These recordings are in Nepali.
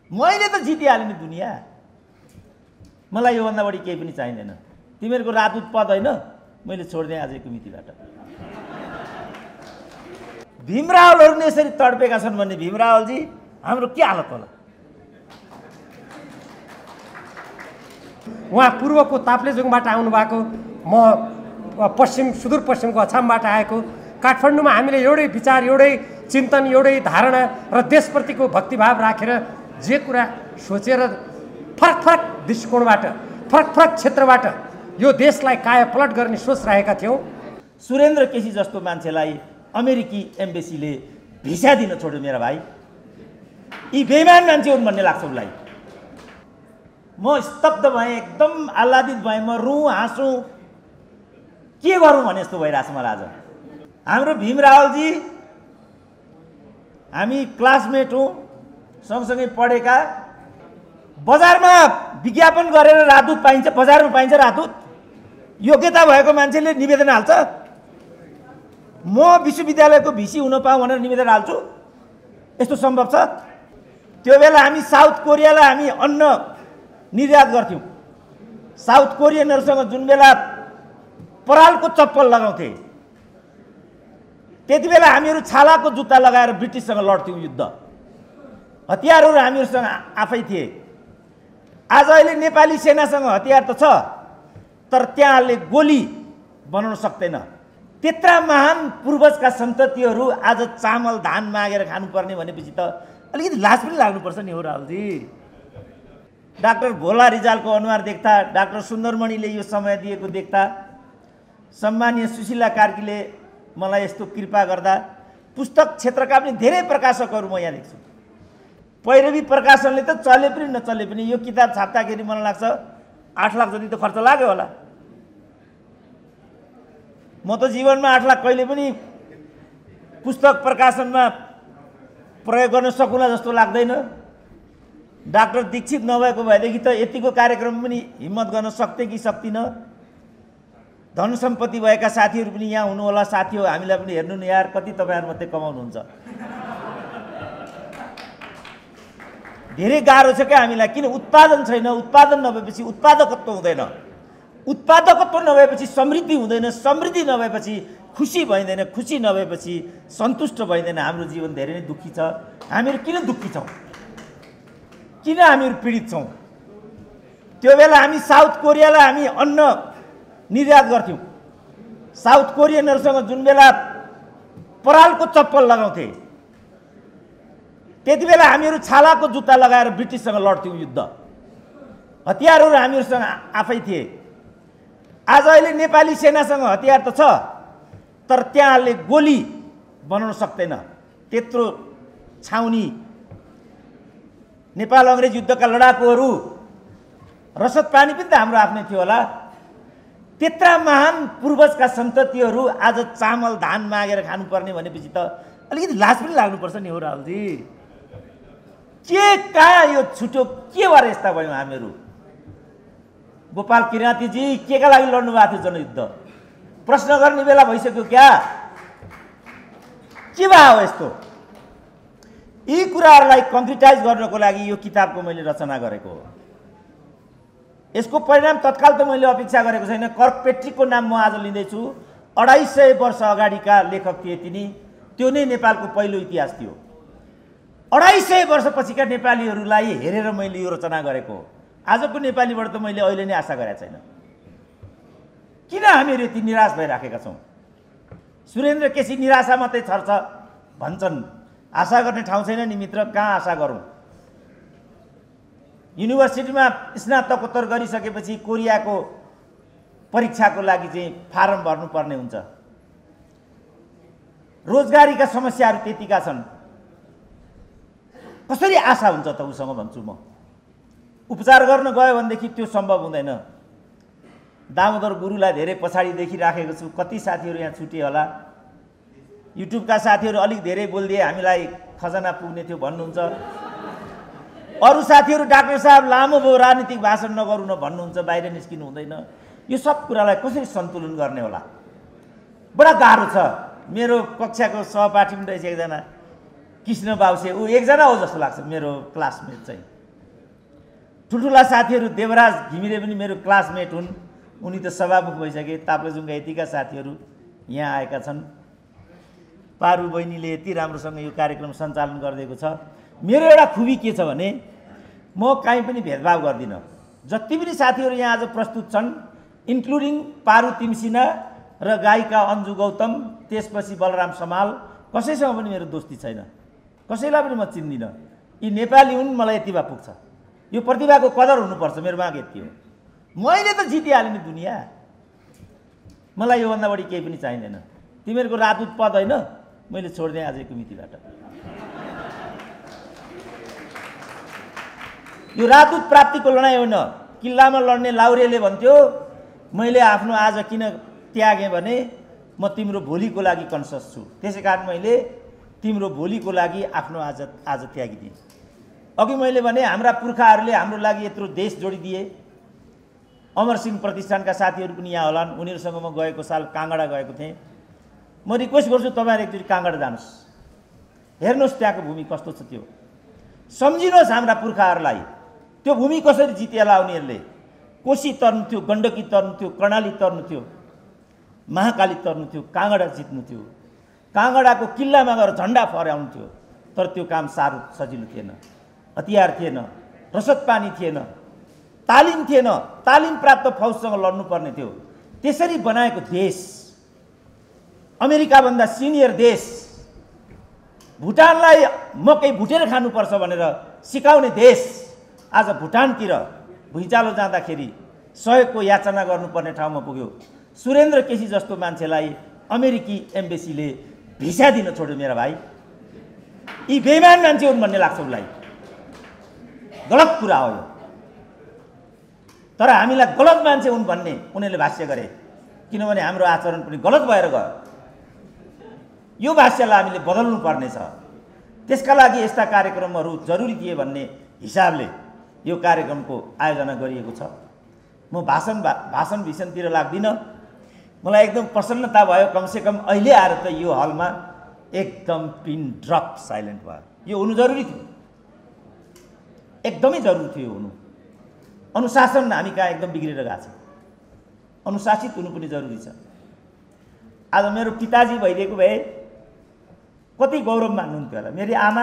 मैले त जितिहालेँ नि दुनियाँ। मलाई योभन्दा बढी केही पनि चाहिँदैन। तिमीहरूको राजदूत पद होइन, मैले छोडिदिएँ आजको मितिबाट। भीम रावलहरू नै यसरी तडपेका छन् भने भीम रावलजी हाम्रो के हालत होला? उहाँ पूर्वको ताप्लेजुङबाट आउनुभएको, म पश्चिम सुदूरपश्चिमको अछामबाट आएको। काठमाडौँमा हामीले एउटै विचार, एउटै चिन्तन, एउटै धारणा र देशप्रतिको भक्तिभाव राखेर जे कुरा सोचेर फरक फरक दृष्टिकोणबाट, फरक फरक क्षेत्रबाट यो देशलाई कायापलट गर्ने सोच राखेका थियौँ। सुरेन्द्र केसी जस्तो मान्छेलाई अमेरिकी एम्बेसीले भिसा दिन छोड्यो मेरा भाइ। यी बेइमान मान्छे हुन् भन्ने लाग्छ उसलाई। म स्तब्ध भएँ, एकदम आह्लादित भएँ। म रुँ हाँसुँ, के गरौँ भने जस्तो भइरहेछ मलाई आज। हाम्रो भीम रावलजी हामी क्लासमेट हौँ, सँगसँगै पढेका। बजारमा विज्ञापन गरेर राजदूत पाइन्छ, बजारमा पाइन्छ राजदूत? योग्यता भएको मान्छेले निवेदन हाल्छ। म विश्वविद्यालयको भिसी हुन पाऊँ भनेर निवेदन हाल्छु? यस्तो सम्भव छ? त्यो बेला हामी साउथ कोरियालाई हामी अन्न निर्यात गर्थ्यौँ। साउथ कोरियनहरूसँग जुन बेला परालको चप्पल लगाउँथे, त्यति बेला हामीहरू छालाको जुत्ता लगाएर ब्रिटिससँग लड्थ्यौँ युद्ध। हतियारहरू हामीहरूसँग आफै थिए। आज अहिले नेपाली सेनासँग हतियार त छ, तर त्यहाँले गोली बनाउन सक्दैन। त्यत्रा महान पूर्वजका सन्ततिहरू आज चामल धान मागेर खानुपर्ने भनेपछि त अलिकति लाज पनि लाग्नुपर्छ नि हो राहुलजी। डाक्टर भोला रिजालको अनुहार देख्दा, डाक्टर सुन्दरमणिले यो समय दिएको देख्दा, सम्मानीय सुशीला कार्कीले मलाई यस्तो कृपा गर्दा, पुस्तक क्षेत्रका पनि धेरै प्रकाशकहरू म यहाँ देख्छु। पैरवी प्रकाशनले त चले पनि नचले पनि यो किताब छाप्दाखेरि मलाई लाग्छ 8 लाख जति त खर्च लाग्यो होला। म त जीवनमा 8 लाख कहिले पनि पुस्तक प्रकाशनमा प्रयोग गर्न सकुला जस्तो लाग्दैन। डाक्टर दीक्षित नभएको भएदेखि त यतिको कार्यक्रम पनि हिम्मत गर्न सक्थे कि सक्दिनँ। धन सम्पत्ति भएका साथीहरू पनि यहाँ हुनुहोला। साथी हो, हामीलाई पनि हेर्नु न यार, कति तपाईँहरू मात्रै कमाउनुहुन्छ। धेरै गाह्रो छ क्या हामीलाई, किन उत्पादन छैन। उत्पादन नभएपछि उत्पादकत्व हुँदैन। उत्पादकत्व नभएपछि समृद्धि हुँदैन। समृद्धि नभएपछि खुसी भइँदैन। खुसी नभएपछि सन्तुष्ट भइँदैन। हाम्रो जीवन धेरै नै दुःखी छ। हामीहरू किन दुःखी छौँ? किन हामीहरू पीडित छौँ? त्यो बेला हामी साउथ कोरियालाई हामी अन्न निर्यात गर्थ्यौँ। साउथ कोरियनहरूसँग जुन बेला परालको चप्पल लगाउँथे, त्यति बेला हामीहरू छालाको जुत्ता लगाएर ब्रिटिससँग लड्थ्यौँ युद्ध। हतियारहरू हामीहरूसँग आफै थिए। आज अहिले नेपाली सेनासँग हतियार त छ, तर त्यहाँले गोली बनाउन सक्दैन। त्यत्रो छाउनी नेपाल अङ्ग्रेज युद्धका लडाकुहरू, रसद पानी पनि त हाम्रो आफ्नै थियो होला। त्यत्रा महान पूर्वजका सन्ततिहरू आज चामल धान मागेर खानुपर्ने भनेपछि त अलिकति लाज पनि लाग्नुपर्छ नि हो राहुलजी। के कहाँ यो छुट्यो? के भएर यस्ता भयौँ हामीहरू? गोपाल किराँतीजी के का लागि लड्नु भएको थियो जनयुद्ध? प्रश्न गर्ने बेला भइसक्यो क्या? के भयो यस्तो? यी कुराहरूलाई कङ्क्रिटाइज गर्नको लागि यो किताबको मैले रचना गरेको हो। यसको परिणाम तत्काल त मैले अपेक्षा गरेको छैन। कर्क पेट्रीको नाम म आज लिँदैछु। 250 वर्ष अगाडिका लेखक थिए तिनी। त्यो नै नेपालको पहिलो इतिहास थियो। 250 वर्षपछिका नेपालीहरूलाई हेरेर मैले यो रचना गरेको हो। आजको नेपालीबाट त मैले अहिले नै आशा गरेको छैन। किन हामीहरू यति निराश भइराखेका छौँ? सुरेन्द्र केसी निराशा मात्रै छर्छ भन्छन्। आशा गर्ने ठाउँ छैन नि मित्र, कहाँ आशा गरौँ? युनिभर्सिटीमा स्नातकोत्तर गरिसकेपछि कोरियाको परीक्षाको लागि चाहिँ फारम भर्नुपर्ने हुन्छ। रोजगारीका समस्याहरू त्यतिका छन्। कसरी आशा हुन्छ त उसँग भन्छु म। उपचार गर्न गयो भनेदेखि त्यो सम्भव हुँदैन। दामोदर गुरुलाई धेरै पछाडि देखिराखेको छु। कति साथीहरू यहाँ छुटे होला। युट्युबका साथीहरू अलिक धेरै बोलिदिए हामीलाई खजना पुग्ने थियो भन्नुहुन्छ। अरू साथीहरू डाक्टर साहब लामो भयो, राजनीतिक भाषण नगर्नु न भन्नुहुन्छ, बाहिर निस्किनु हुँदैन। यो सब कुरालाई कसरी सन्तुलन गर्ने होला? बडा गाह्रो छ। मेरो कक्षाको सहपाठी पनि रहेछ एकजना, कृष्ण बाउसे। ऊ एकजना हो जस्तो लाग्छ मेरो क्लासमेट चाहिँ। ठुल्ठुला साथीहरू देवराज घिमिरे पनि मेरो क्लासमेट हुन्, उनी त सभामुख भइसके। ताप्लेजुङका यतिका साथीहरू यहाँ आएका छन्। पारु बहिनीले यति राम्रोसँग यो कार्यक्रम सञ्चालन गरिदिएको छ। मेरो एउटा खुबी के छ भने म कहीँ पनि भेदभाव गर्दिनँ। जति पनि साथीहरू यहाँ आज प्रस्तुत छन्, इन्क्लुडिङ पारु तिमसिना र गायिका अन्जु गौतम, त्यसपछि बलराम समाल, कसैसँग पनि मेरो दोस्ती छैन, कसैलाई पनि म चिन्दिनँ। यी नेपाली हुन्, मलाई यति भए पुग्छ। यो प्रतिभाको कदर हुनुपर्छ, मेरो माग यति हो। मैले त जितिहालेँ नि दुनियाँ, मलाई योभन्दा बढी केही पनि चाहिँदैन। तिमीहरूको राजदूत पद होइन, मैले छोडिदिएँ आजको मितिबाट। यो राजदूत प्राप्तिको लडाइँ होइन। किल्लामा लड्ने लाउरेले भन्थ्यो मैले आफ्नो आज किन त्यागेँ भने म तिम्रो भोलिको लागि कन्सियस छु, त्यसै कारण मैले तिम्रो भोलिको लागि आफ्नो आज त्यागिदिएँ। अघि मैले भने हाम्रा पुर्खाहरूले हाम्रो लागि यत्रो देश जोडिदिए। अमरसिंह प्रतिष्ठानका साथीहरू पनि यहाँ होलान्, उनीहरूसँग म गएको साल काँगडा गएको थिएँ। म रिक्वेस्ट गर्छु तपाईँहरू एकचोटि काँगडा जानुहोस्, हेर्नुहोस् त्यहाँको भूमि कस्तो छ, त्यो सम्झिनुहोस् हाम्रा पुर्खाहरूलाई। त्यो भूमि कसरी जितेला उनीहरूले। कोशी तर्नु थियो, गण्डकी तर्नु थियो, कर्णाली तर्नु थियो, महाकाली तर्नु थियो, काँगडा जित्नु थियो, काँगडाको किल्लामा गएर झन्डा फहराउनु थियो। तर त्यो काम साह्रो सजिलो थिएन, हतियार थिएन, रसद पानी थिएन, तालिम थिएन, तालिम प्राप्त फौजसँग लड्नुपर्ने थियो। त्यसरी बनाएको देश, अमेरिकाभन्दा सिनियर देश, भुटानलाई मकै भुटेर खानुपर्छ भनेर सिकाउने देश, आज भुटानतिर भुइँचालो जाँदाखेरि सहयोगको याचना गर्नुपर्ने ठाउँमा पुग्यो। सुरेन्द्र केसी जस्तो मान्छेलाई अमेरिकी एम्बेसीले भिसा दिन छोड्यो। मेरा भाइ, यी बेइमान मान्छे हुन् भन्ने लाग्छ उसलाई। गलत कुरा हो यो, तर हामीलाई गलत मान्छे हुन् भन्ने उनीहरूले भाष्य गरे, किनभने हाम्रो आचरण पनि गलत भएर गयो। यो भाष्यलाई हामीले बदल्नु पर्नेछ। त्यसका लागि यस्ता कार्यक्रमहरू जरुरी थिए भन्ने हिसाबले यो कार्यक्रमको आयोजना गरिएको छ। म भाषण भिषणतिर लाग्दिनँ। मलाई एकदम प्रसन्नता भयो, कमसेकम अहिले आएर त यो हलमा एकदम पिन ड्रप साइलेन्ट भयो। यो हुनु जरुरी थियो, एकदमै जरुरी थियो हुनु। अनुशासन हामी कहाँ एकदम बिग्रेर गएको छ, अनुशासित हुनु पनि जरुरी छ। आज मेरो पिताजी भइदिएको भए कति गौरव मान्नुहुन्थ्यो होला। मेरी आमा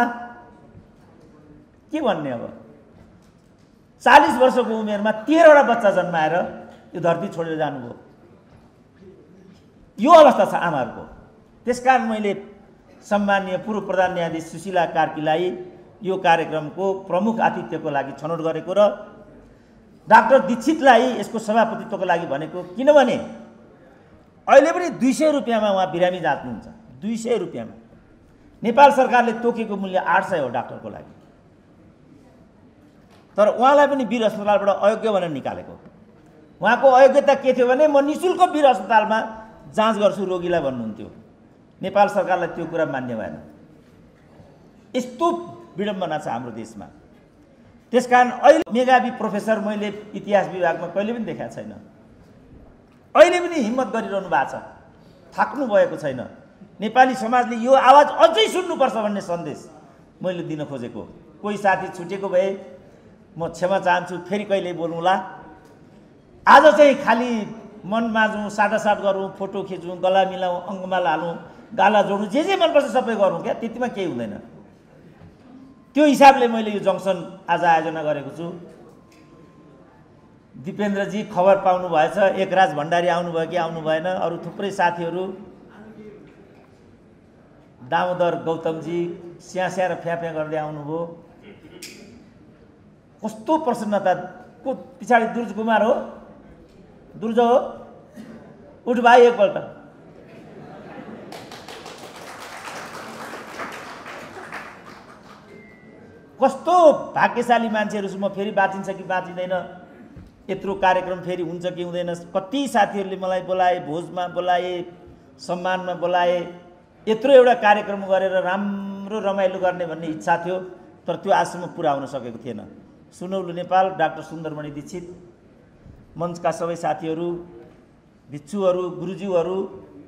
के भन्ने, अब 40 वर्षको उमेरमा 13वटा बच्चा जन्माएर यो धरती छोडेर जानुभयो। यो अवस्था छ आमाहरूको। त्यसकारण मैले सम्माननीय पूर्व प्रधान न्यायाधीश सुशीला कार्कीलाई यो कार्यक्रमको प्रमुख आतिथ्यको लागि छनौट गरेको र डाक्टर दीक्षितलाई यसको सभापतित्वको लागि भनेको, किनभने अहिले पनि 200 रुपियाँमा उहाँ बिरामी जाँच्नुहुन्छ। 200 रुपियाँमा। नेपाल सरकारले तोकेको मूल्य 800 हो डाक्टरको लागि, तर उहाँलाई पनि वीर अस्पतालबाट अयोग्य भनेर निकालेको। उहाँको अयोग्यता के थियो भने म निःशुल्क वीर अस्पतालमा जाँच गर्छु रोगीलाई भन्नुहुन्थ्यो। नेपाल सरकारलाई त्यो कुरा मान्य भएन। यस्तो विडम्बना छ हाम्रो देशमा। त्यसकारण अहिले मेगाबी प्रोफेसर मैले इतिहास विभागमा कहिले पनि देखाएको छैन। अहिले पनि हिम्मत गरिरहनु भएको छ, थाक्नु भएको छैन। नेपाली समाजले यो आवाज अझै सुन्नुपर्छ भन्ने सन्देश मैले दिन खोजेको। कोही साथी छुटेको भए म क्षमा चाहन्छु, फेरि कहिले बोलौँला। आज चाहिँ खालि मन माझौँ, साटासाट गरौँ, फोटो खिचौँ, गला मिलाउँ, अङ्गमाला हालौँ, गाला जोडौँ, जे मनपर्छ सबै गरौँ क्या, त्यतिमा केही हुँदैन। त्यो हिसाबले मैले यो जङ्सन आज आयोजना गरेको छु। दिपेन्द्रजी खबर पाउनु भएछ, एकराज भण्डारी आउनुभयो कि आउनु भएन, अरू थुप्रै साथीहरू, दामोदर गौतमजी स्यास्या र फ्याफ्या गर्दै आउनुभयो। कस्तो प्रसन्नता। को पछाडि दुर्ज कुमार हो, दुर्ज हो, उठ भाइ एकपल्ट। कस्तो भाग्यशाली मान्छेहरू छु म। फेरि बाँचिन्छ कि बाँचिँदैन, यत्रो कार्यक्रम फेरि हुन्छ कि हुँदैन। कति साथीहरूले मलाई बोलाए, भोजमा बोलाए, सम्मानमा बोलाए। यत्रो एउटा कार्यक्रम गरेर राम्रो रमाइलो गर्ने भन्ने इच्छा थियो, तर त्यो आजसम्म पुरा हुन सकेको थिएन। सुनौलो नेपाल, डाक्टर सुन्दरमणि दीक्षित, मञ्चका सबै साथीहरू, भिक्षुहरू, गुरुज्यूहरू,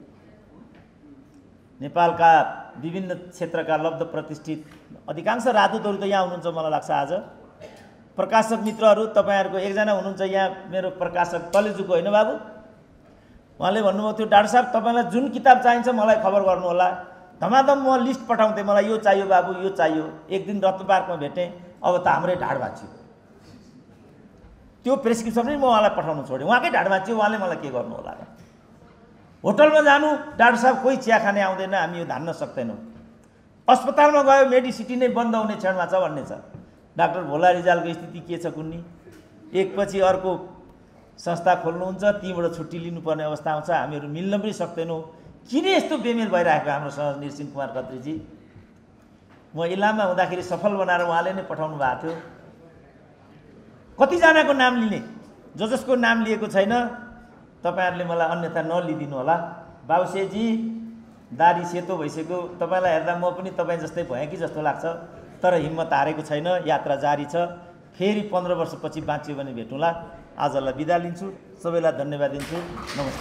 नेपालका विभिन्न क्षेत्रका लब्ध प्रतिष्ठित अधिकांश राजदूतहरू त यहाँ हुनुहुन्छ मलाई लाग्छ आज। प्रकाशक मित्रहरू तपाईँहरूको एकजना हुनुहुन्छ यहाँ मेरो प्रकाशक तलेजुको होइन बाबु, उहाँले भन्नुभएको थियो डाक्टर साहब तपाईँलाई जुन किताब चाहिन्छ मलाई खबर गर्नु होला। धमाधम म लिस्ट पठाउँथेँ, मलाई यो चाहियो बाबु, यो चाहियो। एक दिन रत्न पार्कमा भेटेँ, अब त हाम्रै ढाड भाँच्यो। त्यो प्रेसक्रिप्सन पनि म उहाँलाई पठाउनु छोडेँ, उहाँकै ढाड भाँच्यो, उहाँले मलाई के गर्नु होला र। होटलमा जानु, डाक्टर साहब कोही चिया खाने आउँदैन, हामी यो धान्न सक्दैनौँ। अस्पतालमा गयो, मेडिसिटी नै बन्द हुने क्षणमा छ भन्ने छ। डाक्टर भोला रिजालको स्थिति के छ कुन्नी, एकपछि अर्को संस्था खोल्नुहुन्छ, तीबाट छुट्टी लिनुपर्ने अवस्था आउँछ, हामीहरू मिल्न पनि सक्दैनौँ। किन यस्तो बेमेल भइरहेको हाम्रो सहज नृसिंह कुमार खत्रीजी? म इलाममा हुँदाखेरि सफल बनाएर उहाँले नै पठाउनु भएको थियो। कतिजनाको नाम लिने, जसको नाम लिएको छैन तपाईँहरूले मलाई अन्यथा नलिदिनु होला। बाबुसेजी दारी सेतो भइसक्यो, तपाईँलाई हेर्दा म पनि तपाईँ जस्तै भएँ कि जस्तो लाग्छ, तर हिम्मत हारेको छैन, यात्रा जारी छ। फेरि 15 वर्षपछि बाँच्यो भने भेटौँला। आजलाई बिदा लिन्छु, सबैलाई धन्यवाद दिन्छु। नमस्ते।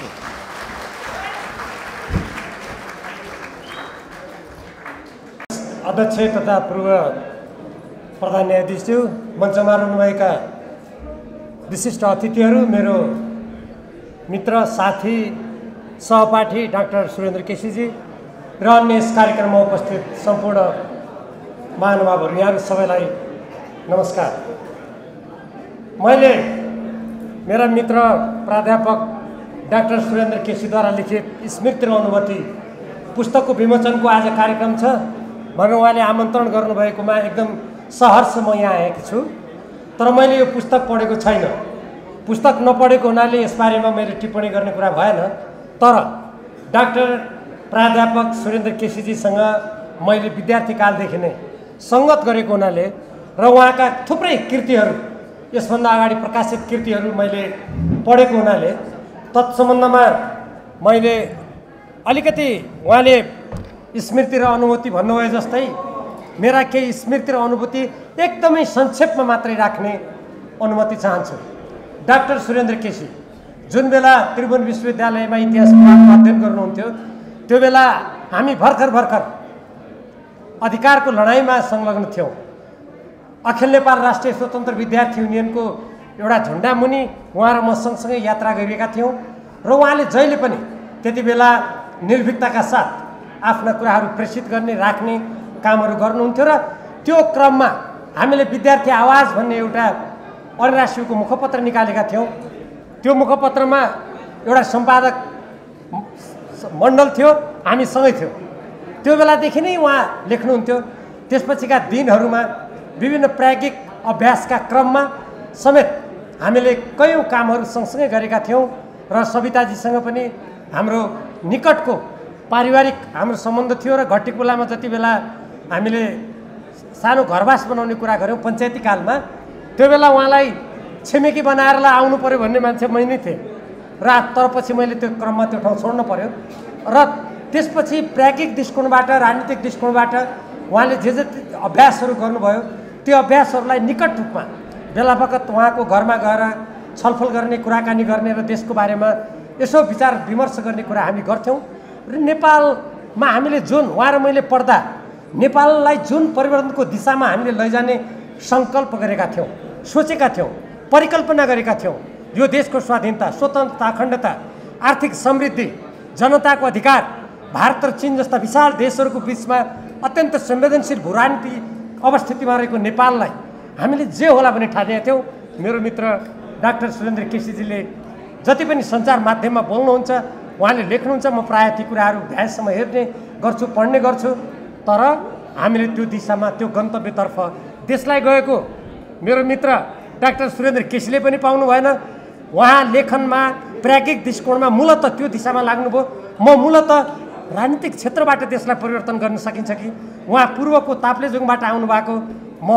अध्यक्ष तथा पूर्व प्रधान न्यायाधीशज्यू, मञ्चमा रहनुभएका विशिष्ट अतिथिहरू, मेरो मित्र साथी सहपाठी डाक्टर सुरेन्द्र केसीजी र अन्य यस कार्यक्रममा उपस्थित सम्पूर्ण महानुभावहरू, यहाँहरू सबैलाई नमस्कार। मैले मेरा मित्र प्राध्यापक डाक्टर सुरेन्द्र केसीद्वारा लिखित स्मृति र अनुभूति पुस्तकको विमोचनको आज कार्यक्रम छ भनेर उहाँले आमन्त्रण गर्नुभएकोमा एकदम सहर्ष म यहाँ आएको छु। तर मैले यो पुस्तक पढेको छैन। पुस्तक नपढेको हुनाले यसबारेमा मैले टिप्पणी गर्ने कुरा भएन। तर डाक्टर प्राध्यापक सुरेन्द्र केसीजीसँग मैले विद्यार्थी कालदेखि नै सङ्गत गरेको हुनाले र उहाँका थुप्रै कृतिहरू, यसभन्दा अगाडि प्रकाशित कृतिहरू मैले पढेको हुनाले तत्सम्बन्धमा मैले अलिकति उहाँले स्मृति र अनुभूति भन्नुभयो जस्तै मेरा केही स्मृति र अनुभूति एकदमै संक्षेपमा मात्रै राख्ने अनुमति चाहन्छु। डाक्टर सुरेन्द्र केसी जुन बेला त्रिभुवन विश्वविद्यालयमा इतिहास अध्ययन गर्नुहुन्थ्यो, त्यो बेला हामी भर्खर अधिकारको लडाइँमा संलग्न थियौँ। अखिल नेपाल राष्ट्रिय स्वतन्त्र विद्यार्थी युनियनको एउटा झन्डा मुनि उहाँ र म सँगसँगै यात्रा गरिएका थियौँ र उहाँले जहिले पनि त्यति बेला निर्भीकताका साथ आफ्ना कुराहरू प्रेषित गर्ने, राख्ने कामहरू गर्नुहुन्थ्यो। र त्यो क्रममा हामीले विद्यार्थी आवाज भन्ने एउटा अनिराश्युको मुखपत्र निकालेका थियौँ। त्यो मुखपत्रमा एउटा सम्पादक मण्डल थियो, हामी सँगै थियौँ। त्यो बेलादेखि नै उहाँ लेख्नुहुन्थ्यो। त्यसपछिका दिनहरूमा विभिन्न प्राज्ञिक अभ्यासका क्रममा समेत हामीले कयौँ कामहरू सँगसँगै गरेका थियौँ र सविताजीसँग पनि हाम्रो निकटको पारिवारिक हाम्रो सम्बन्ध थियो। र घट्टीकुलामा जति बेला हामीले सानो घरवास बनाउने कुरा गऱ्यौँ पञ्चायती कालमा, त्यो बेला उहाँलाई छिमेकी बनाएर आउनु पऱ्यो भन्ने मान्छे मै नै थिएँ र तर पछि मैले त्यो क्रममा त्यो ठाउँ छोड्नु पऱ्यो। र त्यसपछि प्राज्ञिक दृष्टिकोणबाट, राजनीतिक दृष्टिकोणबाट उहाँले जे अभ्यासहरू गर्नुभयो, त्यो अभ्यासहरूलाई निकट रूपमा बेला बखत उहाँको घरमा गएर छलफल गर्ने, कुराकानी गर्ने र देशको बारेमा यसो विचार विमर्श गर्ने कुरा हामी गर्थ्यौँ। र नेपालमा हामीले जुन उहाँ र मैले पढ्दा नेपाललाई जुन परिवर्तनको दिशामा हामीले लैजाने सङ्कल्प गरेका थियौँ, सोचेका थियौँ, परिकल्पना गरेका थियौँ, यो देशको स्वाधीनता, स्वतन्त्रता, अखण्डता, आर्थिक समृद्धि, जनताको अधिकार, भारत र चीन जस्ता विशाल देशहरूको बिचमा अत्यन्त संवेदनशील भूराजनीति अवस्थितिमा रहेको नेपाललाई हामीले जे होला भने ठानेका थियौँ। मेरो मित्र डाक्टर सुरेन्द्र केसीजीले जति पनि सञ्चार माध्यममा बोल्नुहुन्छ, उहाँले लेख्नुहुन्छ, म प्रायः ती कुराहरू ध्यानसम्म हेर्ने गर्छु, पढ्ने गर्छु। तर हामीले त्यो दिशामा, त्यो गन्तव्यतर्फ देशलाई गएको मेरो मित्र डाक्टर सुरेन्द्र केसीले पनि पाउनु भएन। उहाँ लेखनमा, प्राज्ञिक दृष्टिकोणमा मूलतः त्यो दिशामा लाग्नुभयो। म मूलतः राजनीतिक क्षेत्रबाट देशलाई परिवर्तन गर्न सकिन्छ कि, उहाँ पूर्वको ताप्लेजुङबाट आउनुभएको, म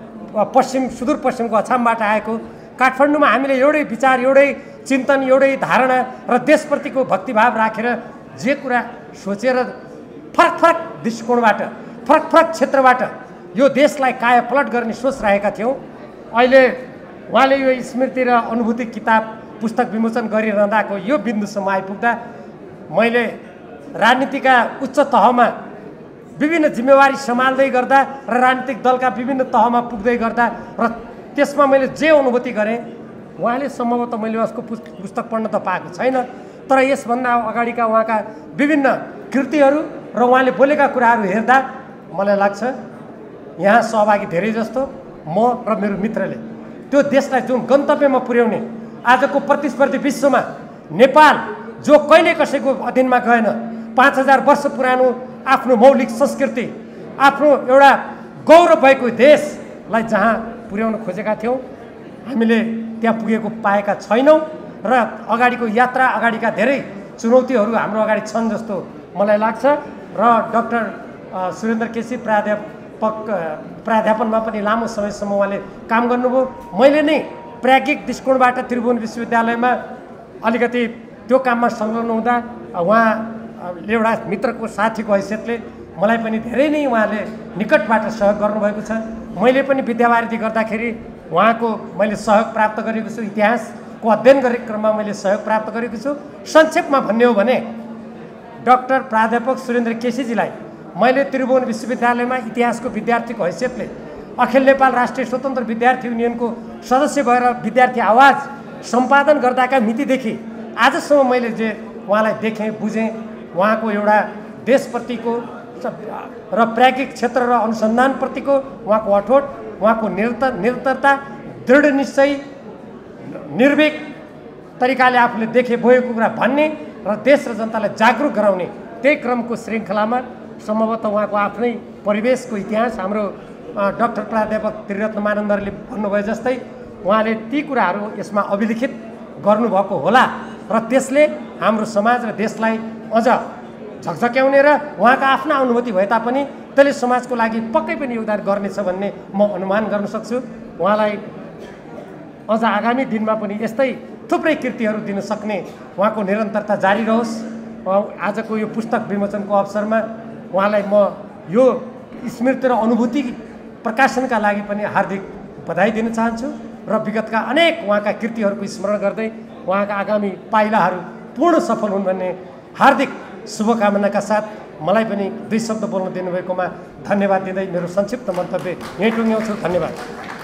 सुदूरपश्चिमको अछामबाट आएको। काठमाडौँमा हामीले एउटै विचार, एउटै चिन्तन, एउटै धारणा र देशप्रतिको भक्तिभाव राखेर जे कुरा सोचेर फरक फरक दृष्टिकोणबाट, फरक फरक क्षेत्रबाट यो देशलाई कायापलट गर्ने सोच राखेका थियौँ। अहिले उहाँले यो स्मृति र अनुभूति किताब पुस्तक विमोचन गरिरहँदाको यो बिन्दुसम्म आइपुग्दा मैले राजनीतिका उच्च तहमा विभिन्न जिम्मेवारी सम्हाल्दै गर्दा र राजनीतिक दलका विभिन्न तहमा पुग्दै गर्दा र त्यसमा मैले जे अनुभूति गरेँ उहाँले सम्भवतः मैले उसको पुस्तक पढ्न त पाएको छैन, तर यसभन्दा अगाडिका उहाँका विभिन्न कृतिहरू र उहाँले बोलेका कुराहरू हेर्दा मलाई लाग्छ यहाँ सहभागी धेरै जस्तो म र मेरो मित्रले त्यो देशलाई जुन गन्तव्यमा पुर्याउने आजको प्रतिस्पर्धी विश्वमा नेपाल जो कहिले कसैको अधीनमा गएन, 5000 वर्ष पुरानो आफ्नो मौलिक संस्कृति, आफ्नो एउटा गौरव भएको देशलाई जहाँ पुर्याउन खोजेका थियौँ हामीले त्यहाँ पुगेको पाएका छैनौँ र अगाडिको यात्रा, अगाडिका धेरै चुनौतीहरू हाम्रो अगाडि छन् जस्तो मलाई लाग्छ। र डाक्टर सुरेन्द्र केसी प्राध्यापनमा पनि लामो समयसम्म उहाँले काम गर्नुभयो। मैले नै प्राज्ञिक दृष्टिकोणबाट त्रिभुवन विश्वविद्यालयमा अलिकति त्यो काममा संलग्न हुँदा उहाँ एउटा मित्रको साथीको हैसियतले मलाई पनि धेरै नै उहाँले निकटबाट सहयोग गर्नुभएको छ। मैले पनि विद्यावारिधि गर्दाखेरि उहाँको मैले सहयोग प्राप्त गरेको छु, इतिहासको अध्ययन गरेको क्रममा मैले सहयोग प्राप्त गरेको छु। संक्षेपमा भन्ने हो भने डाक्टर प्राध्यापक सुरेन्द्र केसीजीलाई मैले त्रिभुवन विश्वविद्यालयमा इतिहासको विद्यार्थीको हैसियतले अखिल नेपाल राष्ट्रिय स्वतन्त्र विद्यार्थी युनियनको सदस्य भएर विद्यार्थी आवाज सम्पादन गर्दाका मितिदेखि आजसम्म मैले जे उहाँलाई देखेँ, बुझेँ, उहाँको एउटा देशप्रतिको र प्राज्ञिक क्षेत्र र अनुसन्धानप्रतिको उहाँको अठोट, उहाँको निरन्तरता, दृढ निश्चय, निर्भीक तरिकाले आफूले देखे बोएको कुरा भन्ने र देश र जनतालाई जागरुक गराउने त्यही क्रमको श्रृङ्खलामा सम्भवतः उहाँको आफ्नै परिवेशको इतिहास हाम्रो डाक्टर प्राध्यापक त्रिरत्न मानन्दरले भन्नुभयो जस्तै उहाँले ती कुराहरू यसमा अभिलिखित गर्नुभएको होला र त्यसले हाम्रो समाज र देशलाई अझ झकझक्याउने र उहाँका आफ्ना अनुभूति भए तापनि त्यसले समाजको लागि पक्कै पनि योगदान गर्नेछ भन्ने म अनुमान गर्न सक्छु। उहाँलाई अझ आगामी दिनमा पनि यस्तै थुप्रै कृतिहरू दिन सक्ने उहाँको निरन्तरता जारी रहोस्। आजको यो पुस्तक विमोचनको अवसरमा उहाँलाई म यो स्मृति र अनुभूति प्रकाशनका लागि पनि हार्दिक बधाई दिन चाहन्छु र विगतका अनेक उहाँका कृतिहरूको स्मरण गर्दै उहाँका आगामी पाइलाहरू पूर्ण सफल हुन् भन्ने हार्दिक शुभकामनाका साथ मलाई पनि 2 शब्द बोल्न दिनुभएकोमा धन्यवाद दिँदै मेरो संक्षिप्त मन्तव्य यहीँ टुङ्ग्याउँछु। धन्यवाद।